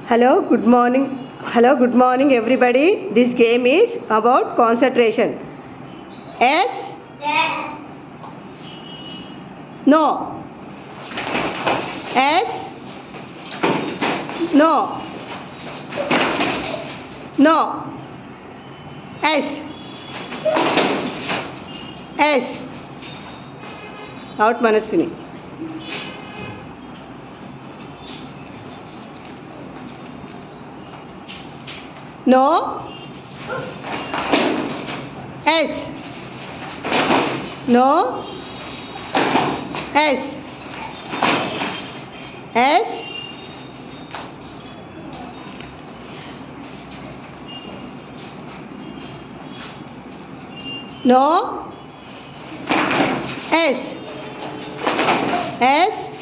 Hello, good morning. Hello, good morning, everybody. This game is about concentration. S. Yes. No. S. No. No. S. S. Out Manaswini. No. S. No. S. S. No. S. S.